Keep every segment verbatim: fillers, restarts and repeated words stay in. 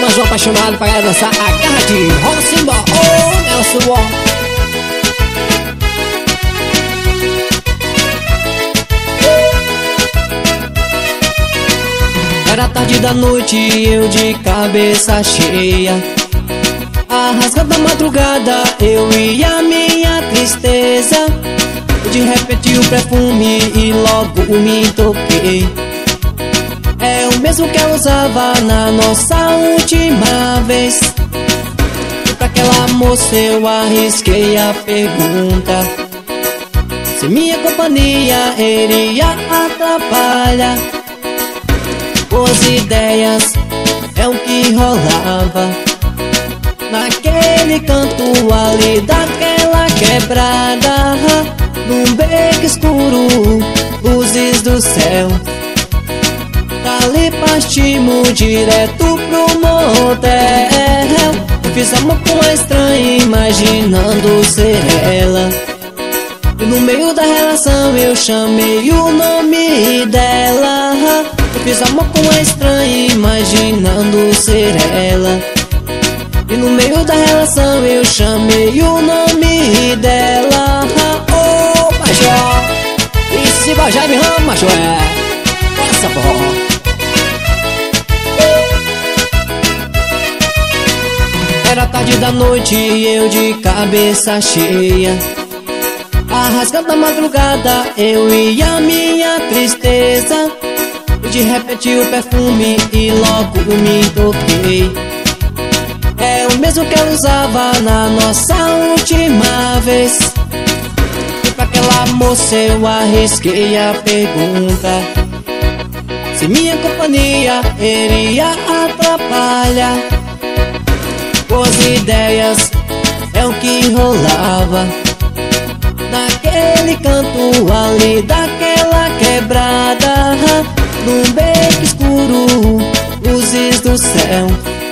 mais um apaixonado pra galera dançar agarradinho. Rola Simba, oh, Nelson Wall. Era tarde da noite e eu de cabeça cheia, arrascando a madrugada, eu e a minha tristeza. De repente o perfume e logo me toquei. É o mesmo que eu usava na nossa última vez. E pra aquela moça eu arrisquei a pergunta se minha companhia iria atrapalhar. Boas ideias é o que rolava naquele canto ali daquela quebrada, num beco escuro, luzes do céu. Dali partimos direto pro motel. Fiz amor com a estranha, imaginando ser ela. E no meio da relação eu chamei o nome dela. Eu fiz amor com a estranha, imaginando ser ela. E no meio da relação eu chamei o nome dela. Oh, Major, e se Bajá me ama, Major, é essa porra. Era tarde da noite e eu de cabeça cheia, arrascando a madrugada, eu e a minha tristeza. E de repente o perfume e logo me toquei. É o mesmo que eu usava na nossa última vez. E pra aquela moça eu arrisquei a pergunta se minha companhia iria atrapalhar. Boas ideias é o que rolava naquele canto ali daquela quebrada, num beco escuro, luzes do céu.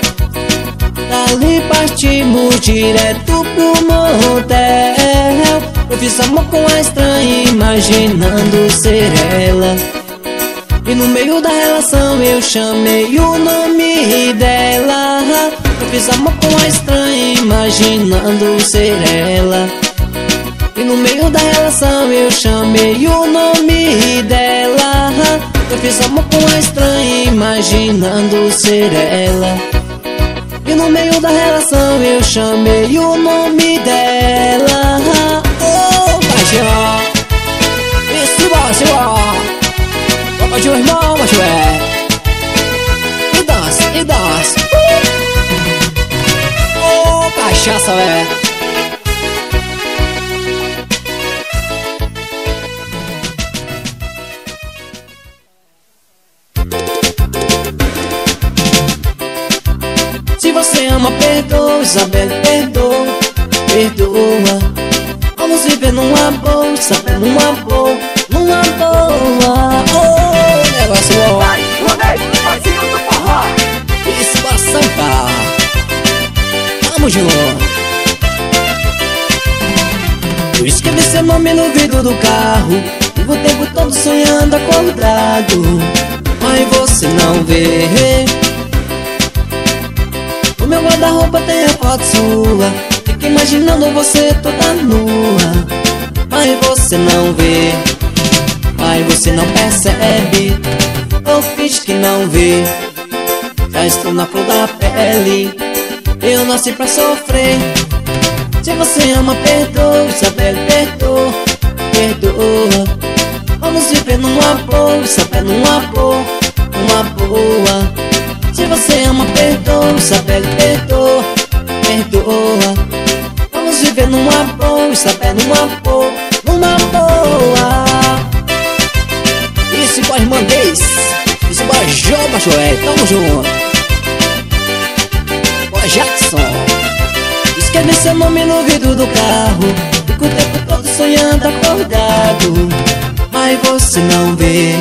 Dali partimos direto pro motel. Eu fiz amor com a estranha, imaginando ser ela. E no meio da relação eu chamei o nome dela. Eu fiz amor com a estranha, imaginando ser ela. E no meio da relação eu chamei o nome dela. Eu fiz amor com a estranha, imaginando ser ela. E no meio da relação eu chamei o nome dela. Oh, paixão, isso vai, ó. Baixo, irmão, baixo, é. E dança, e dança. Oh, cachaça, é. Se você ama, perdoa, Isabelle, perdoa, perdoa. Vamos viver numa boa, Isabelle, numa boa, numa boa. Oh, negócio bom. Vai, Ronei, parceiro do forró. Isso pra sambar. Tamo junto. Eu escrevi seu nome no vidro do carro, vivo o tempo todo sonhando acordado, mas você não vê. O meu guarda-roupa tem a foto sua, fico imaginando você toda nua, mas você não vê, mas você não percebe, ou finge que não vê. Já estou na flor da pele, eu nasci pra sofrer. Se você ama, perdoa, Isabelle, perdoa, perdoa. Vamos viver numa boa, Isabelle, numa boa, numa boa. Se você ama, perdoa, Isabelle, perdoa, perdoa. Vamos viver numa boa, Isabelle, numa boa, numa boa. Isso com a irmã Deis, isso Bajó, Bajoé, tamo junto. Boa Jackson. Escrevi seu nome no vidro do carro, fico o tempo todo sonhando acordado, mas você não vê.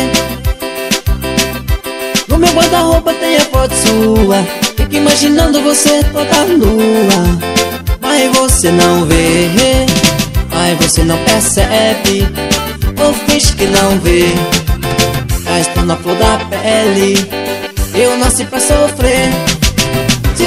No meu guarda-roupa tem a foto sua, fico imaginando você toda nua, mas você não vê, mas você não percebe, ou finge que não vê. Já estou na flor da pele, eu nasci pra sofrer.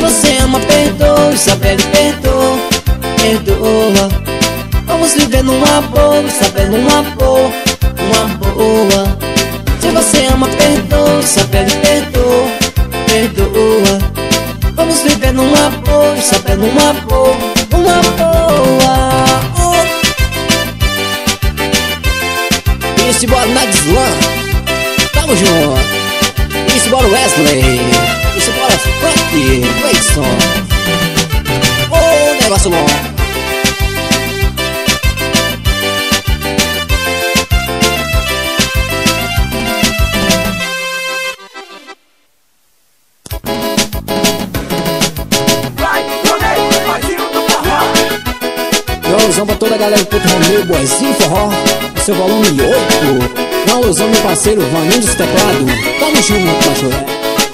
você ama, perdoa, só pede perdoa, perdoa. Vamos viver numa boa, sabendo uma boa, uma boa. Se você ama, perdoa, só pede perdoa, perdoa. Vamos viver numa boa, sabendo uma boa, uma boa. Oh. Isso, bora na Slam, tamo junto. Isso, bora Wesley. Isso, bora Frank Clayson. Oh, negócio bom. Alusão pra toda a galera do Puto Romeu, boizinho forró, seu volume oito. Uma alusão meu parceiro Vaninho dos teclados. Tamo junto, cachorro.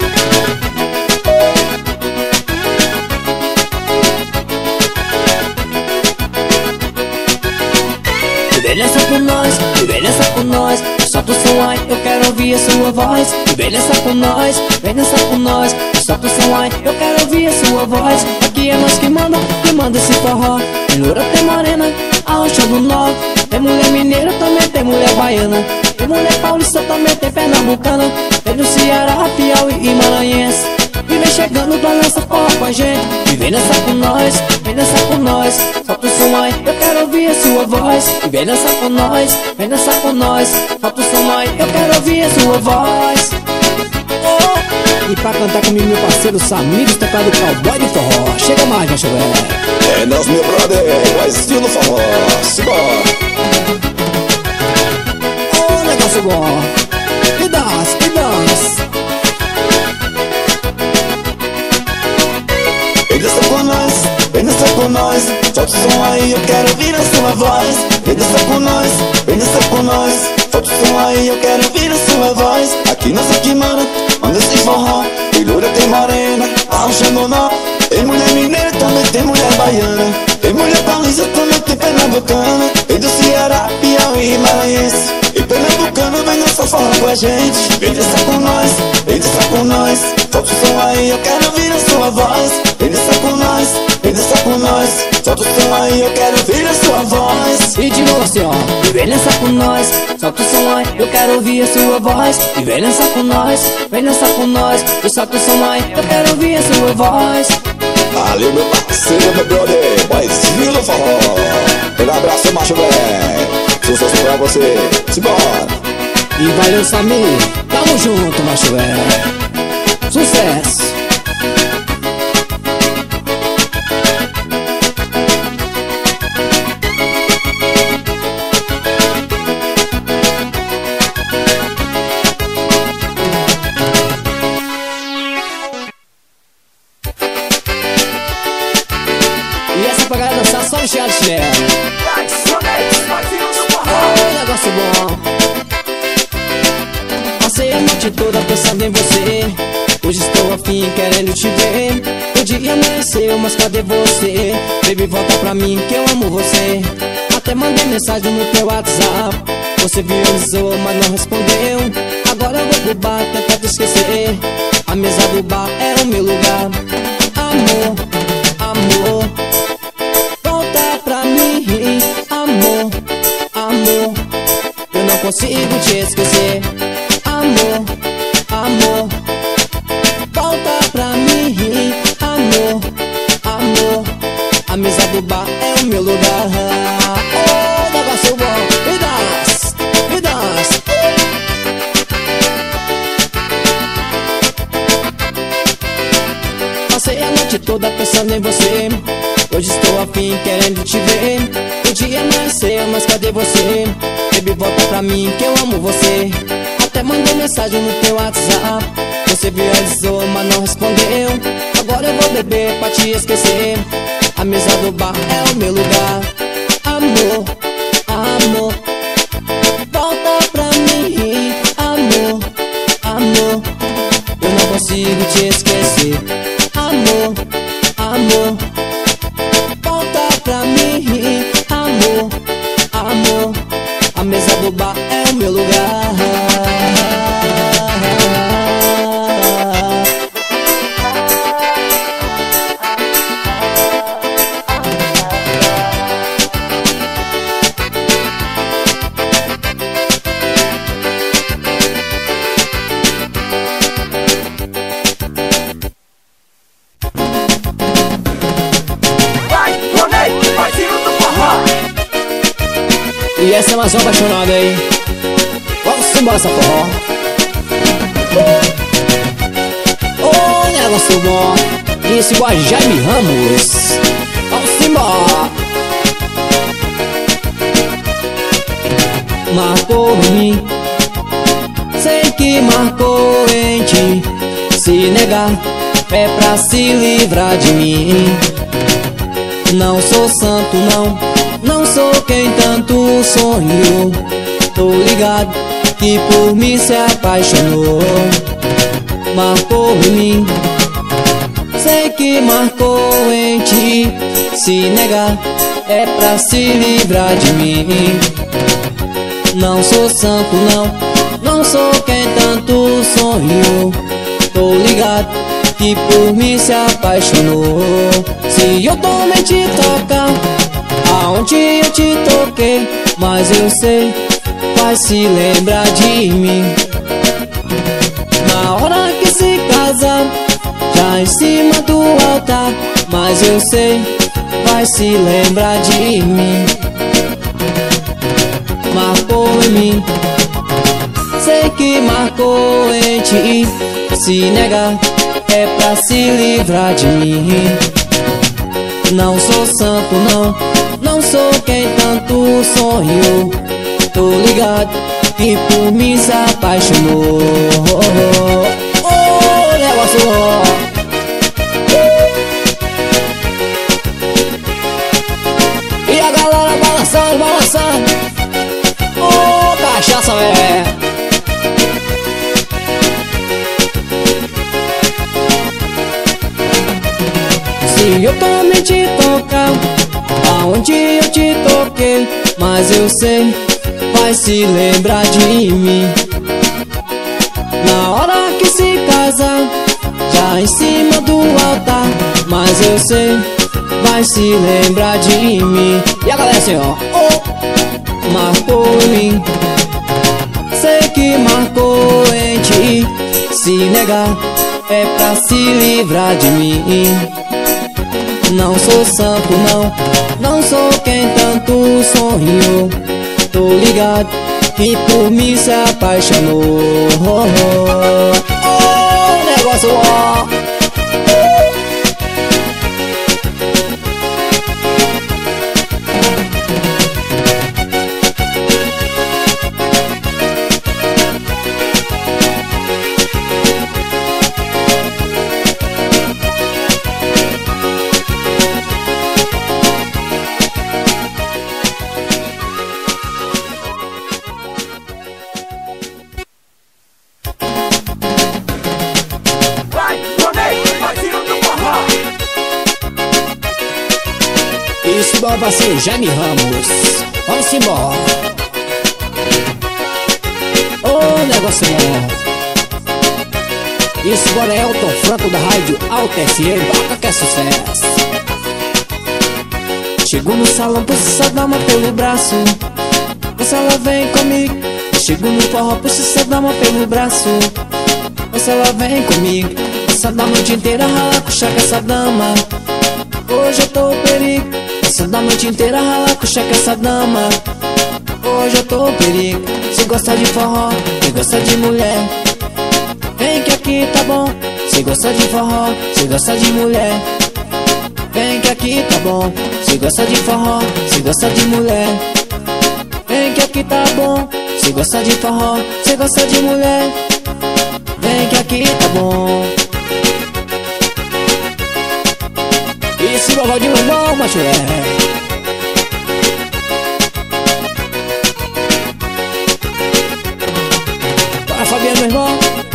Vem nessa com nós, vem nessa com nós. Solta o som aí, eu quero ouvir a sua voz. Vem nessa com nós, vem nessa com nós. Solta o som aí, eu quero ouvir a sua voz. Aqui é nós que manda, que manda esse forró. Tem loura, tem morena, a rocha do norte. Tem mulher mineira, também tem mulher baiana. Tem mulher paulista, também tem pernambucana. Tem do Ceará, Piauí e Maranhense. E vem chegando pra nessa forró com a gente. E vem nessa com nós, vem nessa com nós. Solta o som aí, eu quero ouvir a sua voz. E vem nessa com nós, vem nessa com nós. Solta o som aí, eu quero ouvir a sua voz. Oh. E pra cantar comigo meu parceiro Samir, os teclados cowboy de forró. Chega mais, meu chovê. É nós, meu brother, o estilo forró. Simbora. Oh, negócio bom. E dança, e dança. Vem dançar com nós, vem dançar com nós. Solta o som aí, eu quero ouvir a sua voz. Vem dançar com nós, vem dançar com nós. Solta o som aí, eu quero ouvir a sua voz. Aqui nós aqui, mano, manda esse forró. Tem loura, tem morena, arrochando nó. Tem mulher mineira, também tem mulher baiana. Tem mulher paulista, também tem pernambucana. Tem do Ceará, Piauí e Maranhense. E pernambucano vem nessa forró com a gente. Vem dançar com nós, vem dançar com nós. Solta o som aí, eu quero ouvir a sua voz. Vem dançar com nós, vem dançar com nós. Solta o som aí, eu quero ouvir a sua voz. E de novo assim, ó. E vem dançar com nós, solta o som aí, eu quero ouvir a sua voz. E vem dançar com nós, vem dançar com nós. E solta o som aí, eu quero ouvir a sua voz. Valeu, meu parceiro, meu brother, boizinho do forró. Um abraço, macho, velho. Sucesso pra você, simbora. E valeu, Samir, tamo junto, macho, velho. Sucesso. Pra galera dançar só no chiado de chinelo. Oh, negócio bom. Passei a noite toda pensando em você. Hoje estou afim, querendo te ver. O dia amanheceu, mas cadê você? Baby, volta pra mim que eu amo você. Até mandei mensagem no teu WhatsApp. Você visualizou, mas não respondeu. Agora eu vou pro bar, tentar te esquecer. A mesa do bar era o meu lugar. Amor, amor, amor, amor, eu não consigo te esquecer. Amor, amor, volta pra mim. Amor, amor, a mesa do bar é o meu lugar. Oh, negócio bom, me dança, me dança. Passei a noite toda pensando em você. Hoje estou afim, querendo te ver. O dia amanheceu, mas cadê você? Baby, volta pra mim que eu amo você. Até mandei mensagem no teu WhatsApp. Você visualizou, mas não respondeu. Agora eu vou beber pra te esquecer. A mesa do bar é o meu lugar. Amor, amor, volta pra mim. Amor, amor, eu não consigo te esquecer. Amor, amor, volta pra mim. Amor, amor, a mesa do bar é o meu lugar. E essa é mais uma apaixonada aí. Vamos embora essa forró. Ô, oh, negócio bom. Isso igual a Jaime Ramos. Vamos embora. Marcou em mim, sei que marcou em ti. Se negar é pra se livrar de mim. Não sou santo não, não sou quem tanto sonhou. Tô ligado que por mim se apaixonou. Marcou em mim, sei que marcou em ti. Se negar é pra se livrar de mim. Não sou santo não, não sou quem tanto sonhou. Tô ligado que por mim se apaixonou. Se eu também te tocar aonde eu te toquei, mas eu sei, vai se lembrar de mim. Na hora que se casar, já em cima do altar, mas eu sei, vai se lembrar de mim. Marcou em mim, sei que marcou em ti. Se negar é pra se livrar de mim. Não sou santo não, não sou quem tanto sonhou. Tô ligado que por mim se apaixonou. Oh, oh, negócio oh. E a galera balançando, balançando. Oh, cachaça, é. Se eu também te tocar aonde eu te toquei, mas eu sei, vai se lembrar de mim. Na hora que se casar, já em cima do altar, mas eu sei, vai se lembrar de mim. E a galera assim ó, oh, marcou em mim, sei que marcou em ti. Se negar é pra se livrar de mim. Não sou santo não, não sou quem tanto sonhou. Tô ligado que por mim se apaixonou. Oh, oh, oh, negócio ó. Isso bom pra ser Jaime Ramos. Vamos embora. Ô, negócio bom. Isso agora é Elton Franco da rádio Alta F M. Toca que é sucesso. Chego no salão, puxa essa dama pelo braço. Se ela vem comigo. Chego no forró, puxa essa dama pelo braço. Se ela vem comigo. Essa da noite inteira rala com checa essa dama. Hoje eu tô perigo. Essa da noite inteira rala com checa essa dama. Hoje eu tô perigo. Se gosta de forró, se gosta de mulher, vem que aqui tá bom. Se gosta de forró, se gosta de mulher, vem que aqui tá bom. Se gosta de forró, se gosta de mulher, vem que aqui tá bom. Se gosta de forró, se gosta de mulher, vem que aqui tá bom. E se vovó de mamão, macho é. Para Fabiano, meu irmão.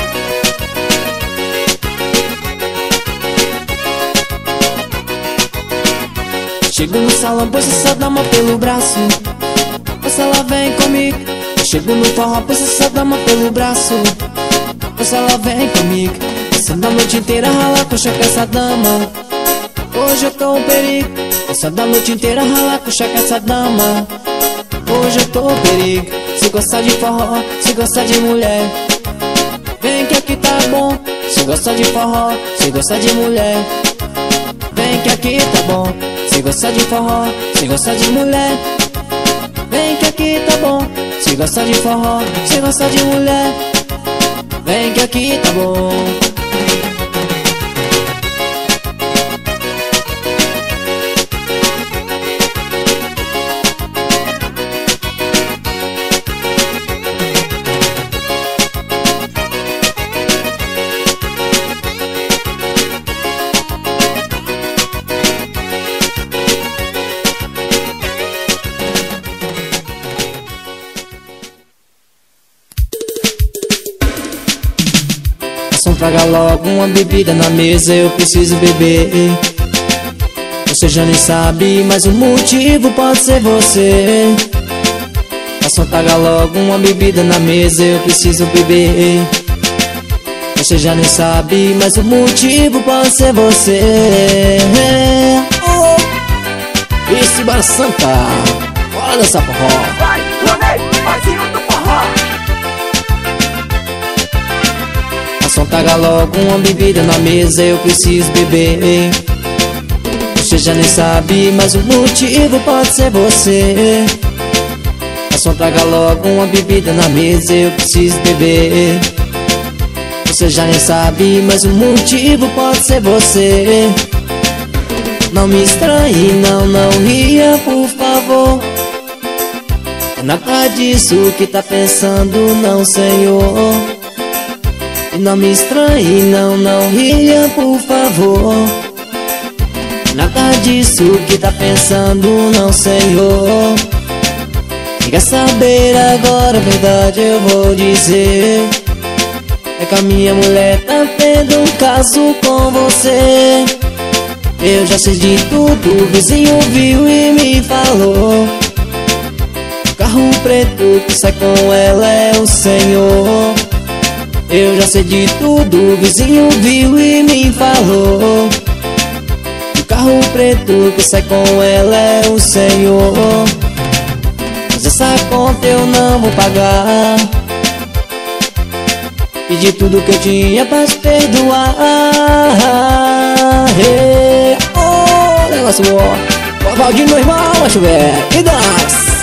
Chego no salão, puxa essa dama pelo braço. Se ela vem comigo. Chego no forró, puxa essa dama pelo braço. Se ela vem comigo. Essa da noite inteira rala com checa essa dama. Hoje eu tô um perigo. Essa da noite inteira rala com checa essa dama. Hoje eu tô um perigo. Se gostar de forró, se gostar de mulher, vem que aqui tá bom. Se gostar de forró, se gostar de mulher, vem que aqui tá bom. Se gostar de forró, se gostar de mulher, vem que aqui Cê gosta de forró, cê gosta de mulher, vem que aqui tá bom. Traga logo uma bebida na mesa, eu preciso beber. Você já nem sabe, mas o motivo pode ser você. Garçom, traga logo uma bebida na mesa, eu preciso beber. Você já nem sabe, mas o motivo pode ser você. Oh. E simbora, Santa, bora dançar forró. Vai, Ronei, parceiro do forró. Garçom, traga logo uma bebida na mesa, eu preciso beber. Você já nem sabe, mas o motivo pode ser você. Garçom, traga logo uma bebida na mesa, eu preciso beber. Você já nem sabe, mas o motivo pode ser você. Não me estranhe, não, não ria, por favor. É nada disso que tá pensando, não, senhor. E não me estranhe, não, não ria, por favor. Nada disso que tá pensando, não, senhor. Quer saber agora a verdade, eu vou dizer. É que a minha mulher tá tendo um caso com você. Eu já sei de tudo, o vizinho viu e me falou. O carro preto que sai com ela é o senhor. Eu já sei de tudo, o vizinho viu e me falou. O carro preto que sai com ela é o senhor. Mas essa conta eu não vou pagar. Pedi tudo que eu tinha pra te perdoar. Hey, oh, negócio ó. O Valdinho, meu irmão, macho velho, e dança.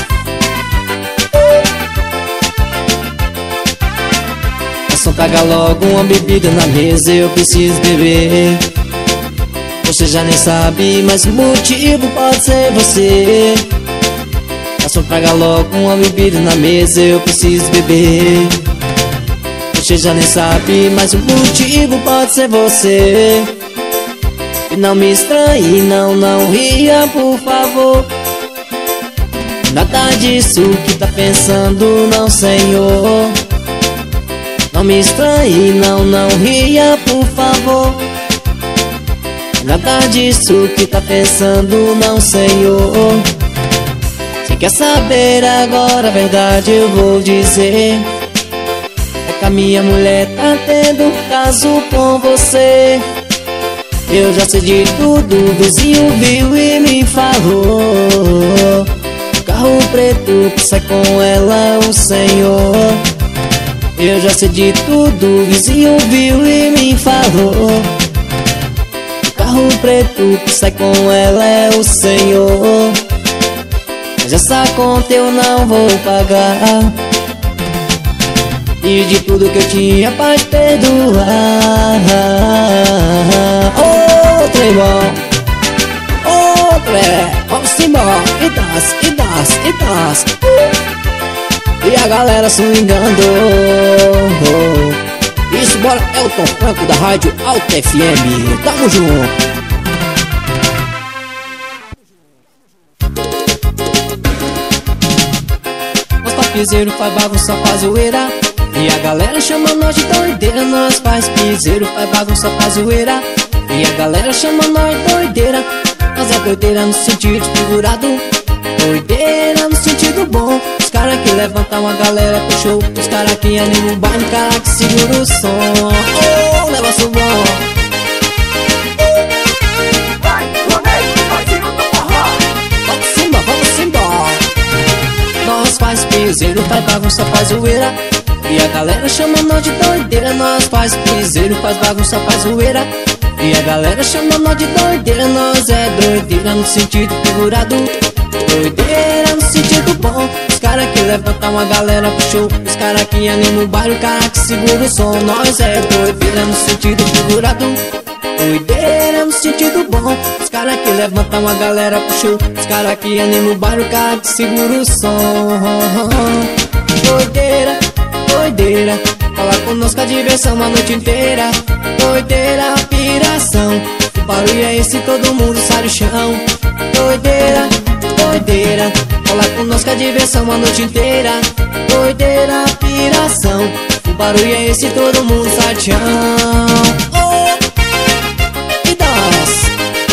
Garçom, traga logo uma bebida na mesa, eu preciso beber. Você já nem sabe, mas o motivo pode ser você. Garçom, traga logo uma bebida na mesa, eu preciso beber. Você já nem sabe, mas o motivo pode ser você. E não me estranhe, não, não ria, por favor. Nada disso que tá pensando, não, senhor. Não me estranhe, não, não ria, por favor. Nada disso que tá pensando, não, senhor. Se quer saber agora a verdade, eu vou dizer. É que a minha mulher tá tendo um caso com você. Eu já sei de tudo, o vizinho viu e me falou. O carro preto que sai com ela é o senhor. Eu já sei de tudo, o vizinho viu e me falou. O carro preto que sai com ela é o senhor. Mas essa conta eu não vou pagar. E de tudo que eu tinha pra te perdoar. Outro irmão, outro é. Vamos embora, e das, e das, e das. E a galera swingando. Isso, bora, Elton Franco da rádio Alta F M. Tamo junto. Os papiseiros faz bagunça, faz zoeira. E a galera chama nós de doideira. Nós faz piseiro, faz bagunça, faz zoeira. E a galera chama nós de doideira. Mas é doideira no sentido figurado, doideira no sentido bom. Os caras que levantam a galera pro show, os caras que animam o baile, os caras que seguram o som. Oh, negócio bom. Vai, Ronei, parceiro do forró. Vamos embora, vamos embora. Nós faz piseiro, faz bagunça, faz zoeira. E a galera chama nós de doideira. Nós faz piseiro, faz bagunça, faz zoeira. E a galera chama nós de doideira. Nós é doideira no sentido figurado, doideira no sentido bom. Os caras que levanta uma galera pro show. Os cara que anima o bairro, cara que segura o som. Nós é doideira no sentido figurado, doideira no sentido bom. Os cara que levanta uma galera pro show. Os cara que anima o bairro, cara que segura o som. Doideira, doideira, fala conosco a diversão a noite inteira. Doideira, piração, o barulho é esse, todo mundo sai do chão. Doideira, doideira, fala conosco a diversão a noite inteira. Doideira, piração, o barulho é esse, todo mundo sai do chão. Oh, e dança.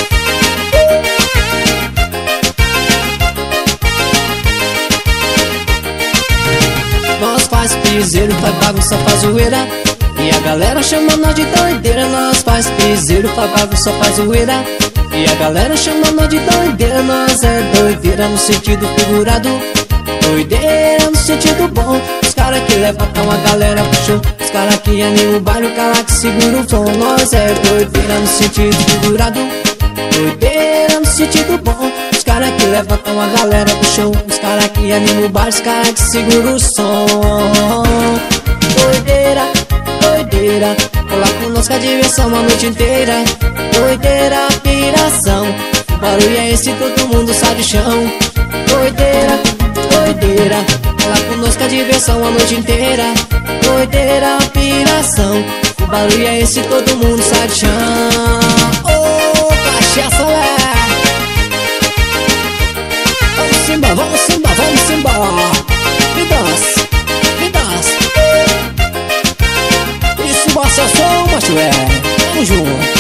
Nós faz piseiro, faz bagunça, faz zoeira, e a galera chama nós de doideira. Nós faz piseiro, faz bagunça, faz zoeira, e a galera chama nós de doideira. Nós é doideira no sentido figurado, doideira no sentido bom. Os cara que levantam a galera pro show. Os cara que animam o baile, o cara que segura o som. Nós é doideira no sentido figurado, doideira no sentido bom. Os cara que levantam a galera pro show. Os cara que animam o baile, os cara que segura o som. Doideira, doideira, cola conosco a diversão a noite inteira. Doideira, piração, o barulho é esse, todo mundo sai do chão. Doideira, doideira, cola conosco a diversão a noite inteira. Doideira, piração, o barulho é esse, todo mundo sai do chão. Ô, cachaça, é. Vamos embora, vamos embora, vamos embora. Me dança, me dança. Isso, você é o som, macho, é. Vamos junto.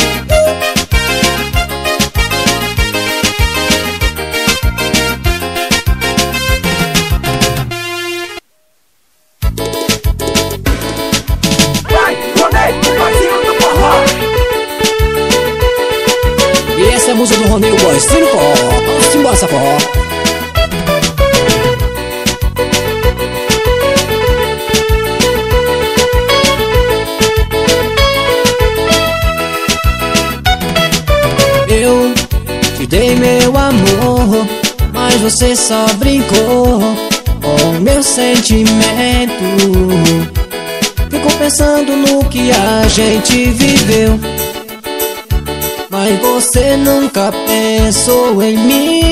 Essa é a música do Roneio Boys, tira o pó, vamos embora, essa pó. Eu te dei meu amor, mas você só brincou com o meu sentimento. Ficou pensando no que a gente viveu, mas você nunca pensou em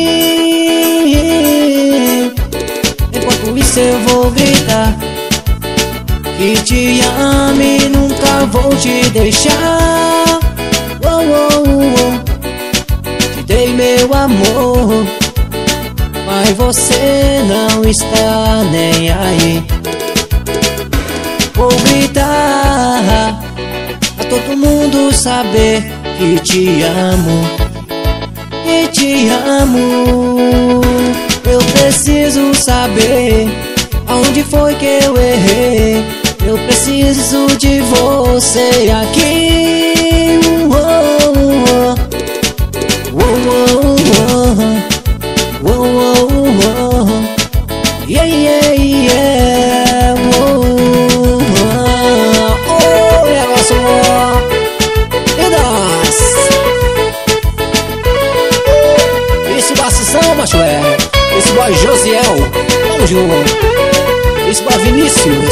mim. Enquanto isso eu vou gritar que te amo e nunca vou te deixar. Oh, oh, oh. Te dei meu amor, mas você não está nem aí. Vou gritar pra todo mundo saber que te amo, que te amo. Eu preciso saber aonde foi que eu errei. Eu preciso de você aqui. Oh, oh, oh, oh, oh, oh. Yeah, yeah, yeah. Oh, oh, oh, negócio. Macho é, esse boy Josiel, vamos junto. Esse boy Vinícius.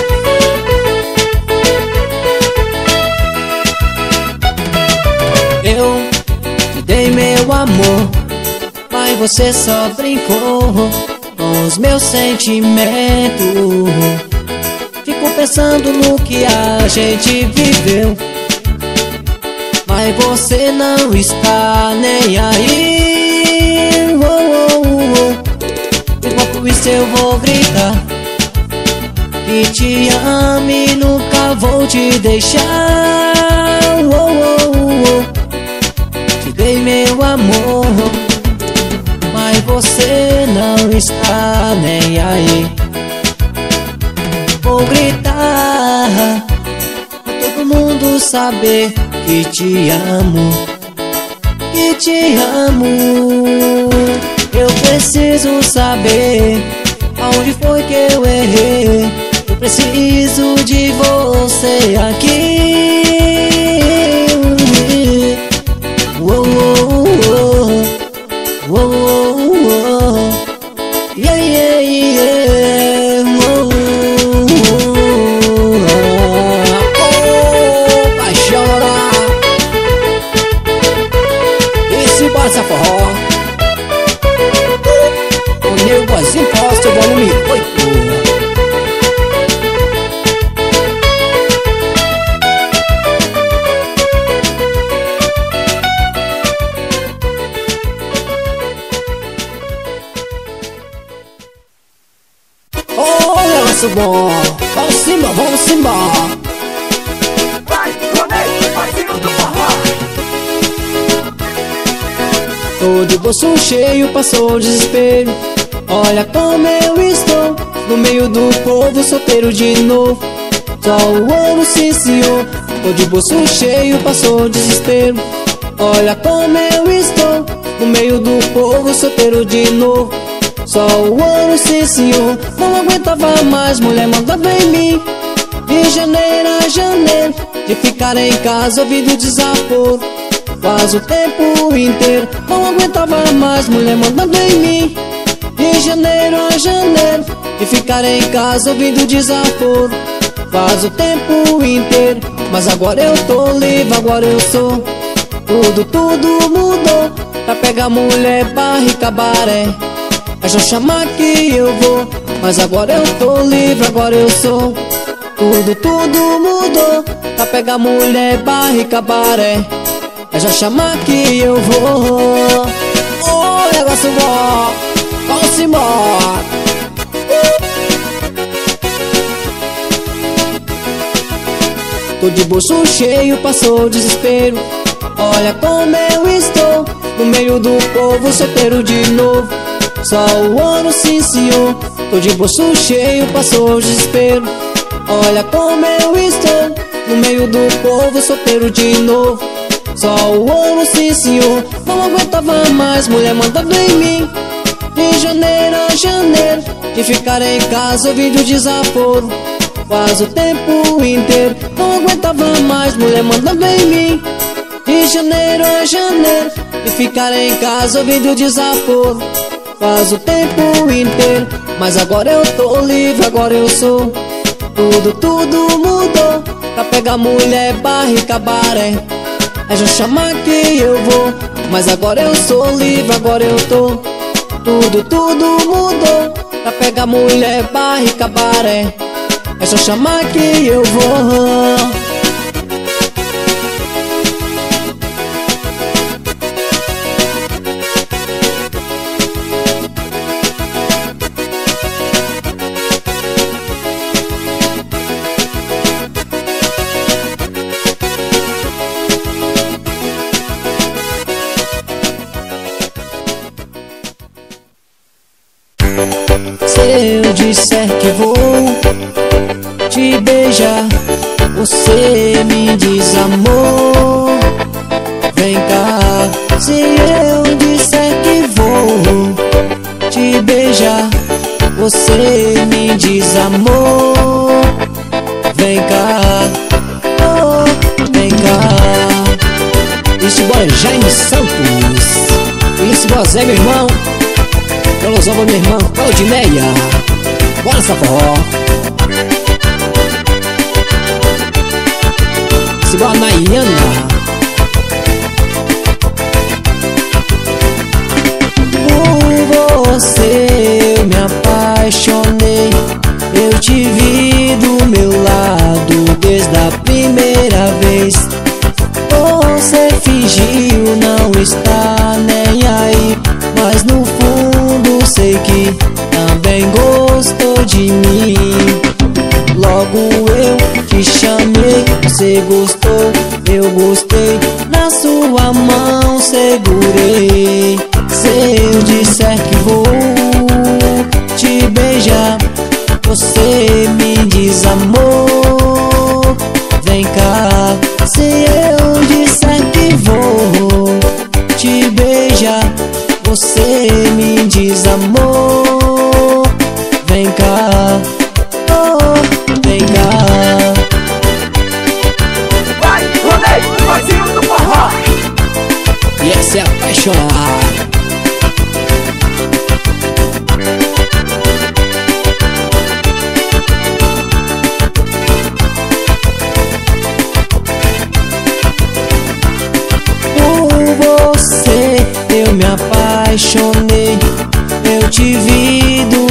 Eu te dei meu amor, mas você só brincou com os meus sentimentos. Fico pensando no que a gente viveu, mas você não está nem aí. Oh, oh, oh. Enquanto isso eu vou gritar que te amo e nunca vou te deixar. Oh, oh, oh. Te dei meu amor, mas você não está nem aí. Vou gritar pra todo mundo saber que te amo, que te amo. Eu preciso saber aonde foi que eu errei. Eu preciso de você aqui. Oh, oh, oh. Oh, oh, oh. Yeah, yeah, yeah. Sem poste, volume oito. Oh, negócio bom. Vamos embora, vamos embora. Vai, Ronei, parceiro do forró. Tô de bolso cheio, passou o desespero. Olha como eu estou, no meio do povo, solteiro de novo. Só o ano, sim senhor. Tô de bolso cheio, passou o desespero. Olha como eu estou, no meio do povo, solteiro de novo. Só o ano, sim senhor. Não aguentava mais, mulher mandava em mim. De janeiro a janeiro, de ficar em casa ouvindo desaforo. Quase o tempo inteiro, não aguentava mais, mulher mandando em mim. De janeiro a janeiro, de ficar em casa ouvindo desaforo. Faz o tempo inteiro, mas agora eu tô livre, agora eu sou. Tudo, tudo mudou, pra pegar mulher, barra e cabaré. É só chamar que eu vou, mas agora eu tô livre, agora eu sou. Tudo, tudo mudou, pra pegar mulher, barra e cabaré. É só chamar que eu vou. Oh, negócio bom, vamos embora. Tô de bolso cheio, passou o desespero. Olha como eu estou, no meio do povo, solteiro de novo. Só o ano, sim senhor. Tô de bolso cheio, passou o desespero. Olha como eu estou, no meio do povo, solteiro de novo. Só o ano, sim senhor. Não aguentava mais, mulher mandando em mim. De janeiro a janeiro, de ficar em casa ouvindo desaforo. Faz o tempo inteiro, não aguentava mais, mulher mandando em mim. De janeiro a janeiro, de ficar em casa ouvindo desaforo. Faz o tempo inteiro, mas agora eu tô livre, agora eu sou. Tudo, tudo mudou, pra pegar mulher, barra e cabaré. É já chamar que eu vou, mas agora eu sou livre, agora eu tô. Tudo, tudo mudou, pra pegar mulher, barra e cabaré. É só chamar que eu vou. Se eu disser que vou te beijar, você me diz amor, vem cá. Se eu disser que vou te beijar, você me diz amor, vem cá, oh, vem cá. Isso, bora, Jaime Santos. Isso, bora, Zé, meu irmão. Alôzão, meu irmão, Claudineia. Bora, Saforró. Simbora, Nayana. Por você eu me apaixonei. Eu te vi do meu lado desde a primeira vez. Você fingiu não estar nem aí, mas no fundo sei que também gostou de mim. Logo eu te chamei, você gostou, eu gostei. Na sua mão segurei. Se eu disser que vou te beijar, você me diz amor, vem cá. Se eu disser que vou te beijar, você me diz amor, vem cá, oh, vem cá. Vai, Ronei, parceiro do forró. E essa é apaixonar. Por você eu me apaixonei. Eu te vi do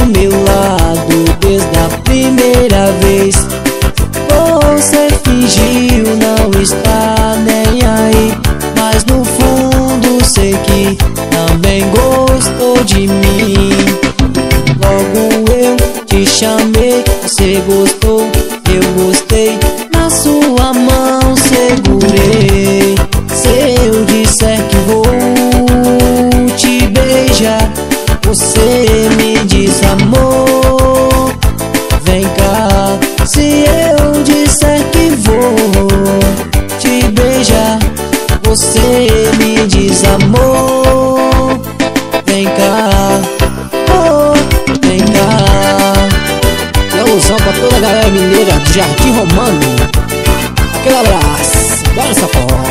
primeira vez você fingiu não estar nem aí, mas no fundo sei que também gostou de mim. Logo eu te chamei, você gostou, eu gostei, na sua mão segurei. Se eu disser que vou te beijar, você me diz amor, vem cá. Se eu disser que vou te beijar, você me diz amor, vem cá, oh, vem cá. E alusão pra toda a galera mineira do Jardim Romano. Aquele abraço, bora essa forró.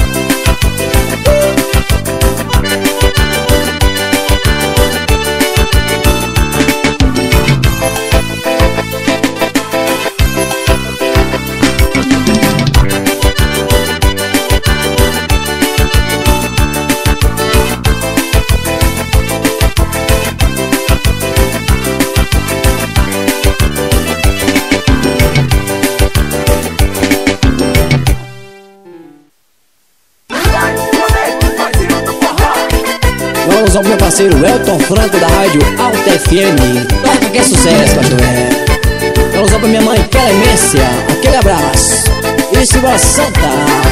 Vamos ao meu parceiro Elton Franco da rádio Alta F M. Toca que é sucesso, pastor. Vamos ao pra minha mãe Clemência. Aquele abraço. E Silva Santa.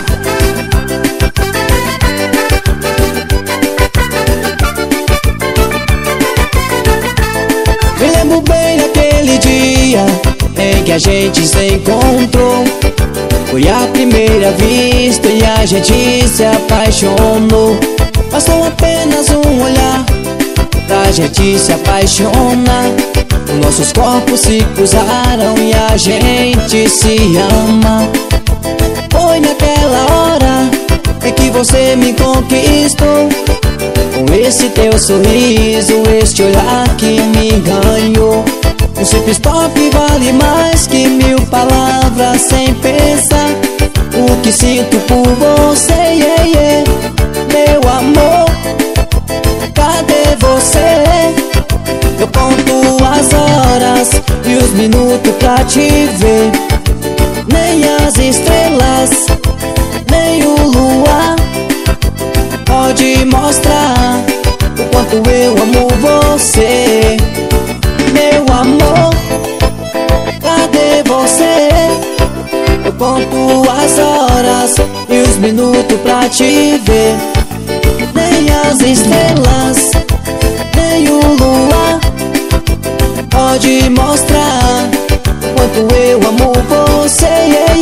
Me lembro bem daquele dia em que a gente se encontrou. Foi a primeira vista e a gente se apaixonou. Bastou apenas um olhar pra gente se apaixonar. Nossos corpos se cruzaram e a gente se ama. Foi naquela hora em que você me conquistou, com esse teu sorriso, este olhar que me ganhou. Um simples toque vale mais que mil palavras sem pensar. O que sinto por você, yeah, yeah. Meu amor, cadê você? Eu conto as horas e os minutos pra te ver. Nem as estrelas, nem o luar pode mostrar o quanto eu amo você. Meu amor, cadê você? Eu conto as horas e os minutos pra te ver. Nem as estrelas, nem o luar pode mostrar o quanto eu amo você, yeah,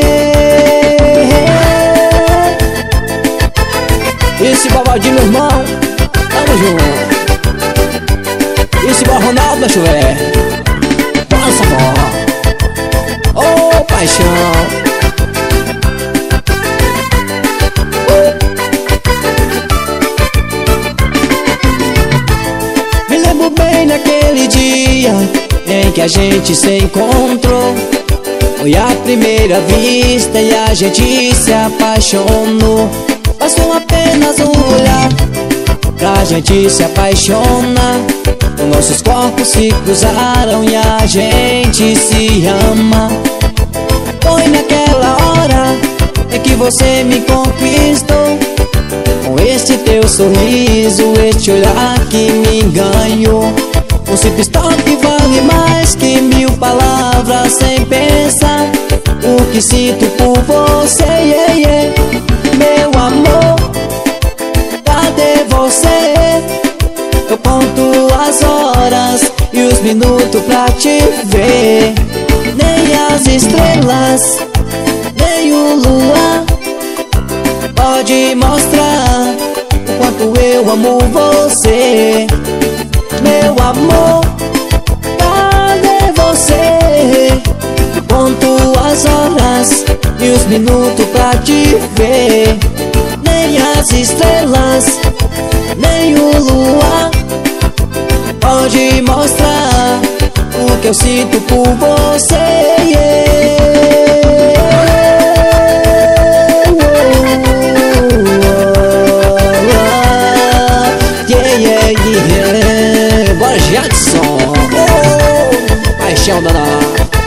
yeah. Esse babadinho, meu irmão, tamo junto. Esse bom Ronaldo da Chuvé, nossa forró, ô paixão. Bem naquele dia em que a gente se encontrou. Foi a primeira vista e a gente se apaixonou. Bastou apenas um olhar pra gente se apaixonar. Os nossos corpos se cruzaram e a gente se ama. Foi naquela hora em que você me conquistou, com este teu sorriso, este olhar que me ganhou. Um simples toque vale mais que mil palavras sem pensar. O que sinto por você, yeah, yeah. Meu amor, cadê você? Eu conto as horas e os minutos pra te ver. Nem as estrelas, nem o luar pode mostrar o quanto eu amo você. Meu amor, cadê você? Eu conto as horas e os minutos pra te ver. Nem as estrelas, nem o luar pode mostrar o que eu sinto por você, yeah. Bora, Jadson, oh, paixão danada.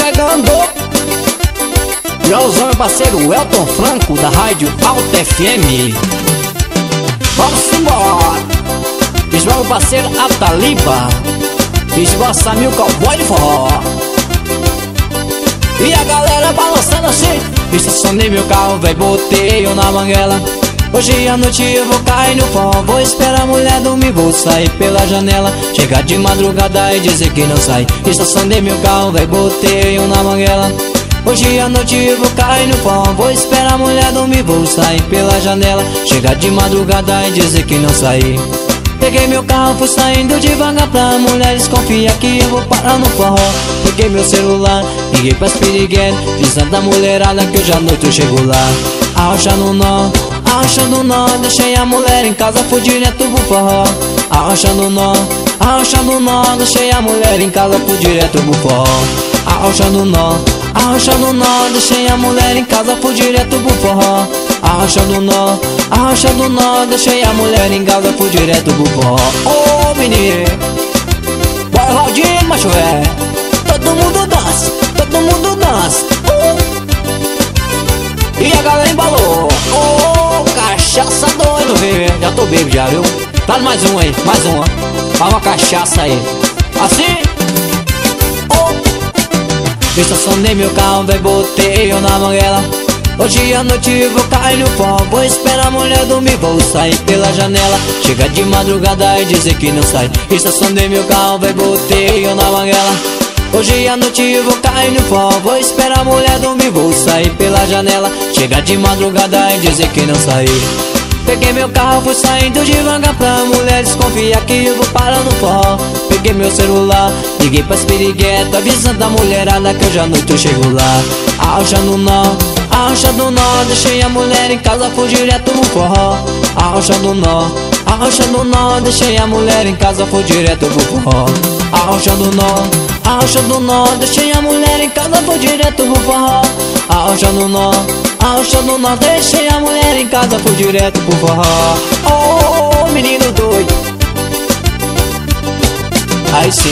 chegando. E olha os homens parceiro Elton Franco da rádio Alta F M. Vamos embora. Esse meu parceiro Ataliba. Esse meu Samil Cowboy de forró. E a galera balançando assim. Estacionei meu carro, véi, botei eu na manguela. Hoje à noite eu vou cair no forró. Vou esperar a mulher dormir, vou sair pela janela. Chegar de madrugada e dizer que não sai. Estacionei meu carro, véi, botei eu na manguela. Hoje à noite eu vou cair no forró. Vou esperar a mulher dormir, vou sair pela janela. Chegar de madrugada e dizer que não saí. Peguei meu carro, fui saindo devagar pra mulher desconfiar que eu vou parar no forró. Peguei meu celular, liguei pras piriguetas, dizendo da mulherada que hoje à noite eu chego lá. Arrocha no nó, arrocha no nó, deixei a mulher em casa, fui direto pro forró. Arrocha no nó, arrocha no nó, deixei a mulher em casa, fui direto pro forró. Arrocha no nó, arrocha no nó, deixei a mulher em casa, fui direto pro forró. Arrocha no nó, arrocha no nó, deixei a mulher em casa, fui direto pro forró. Ô oh, menino, vai rodinho, macho é. Todo mundo dança, todo mundo dança. uh. E a galera embalou. Ô oh, cachaça doido, viu? Já tô bêbado já, viu? Traz mais um aí, mais uma. Faz uma cachaça aí. Assim. oh. Estacionei meu carro, véi, botei eu na manguela. Hoje à noite eu vou cair no forró. Vou esperar a mulher dormir, vou sair pela janela. Chegar de madrugada e dizer que não sai. Estacionei meu carro, véi, botei eu na manguela. Hoje à noite eu vou cair no forró. Vou esperar a mulher dormir, vou sair pela janela. Chegar de madrugada e dizer que não saí. Peguei meu carro, fui saindo devagar pra mulher desconfiar que eu vou parar no forró. Peguei meu celular, liguei pras piriguetas, avisando a mulherada que hoje à noite eu chego lá. Arrocha no nó, arrocha no nó, deixei a mulher em casa, fui direto no forró. Arrocha no nó, arrocha no nó, deixei a mulher em casa, fui direto pro forró. Arrocha no nó, arrocha no nó, deixei a mulher em casa, fui direto pro forró. Arrocha no nó, arrocha no nó, deixei a mulher em casa, fui direto pro forró. Ô oh, menino doido. Aí sim.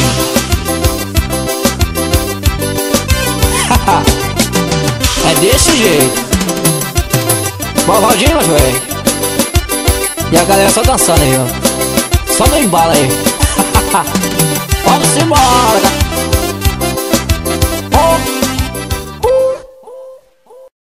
É desse jeito. Valvaldinho, mas velho. E a galera só dançando aí, ó. Só no embalo aí. Vamos embora.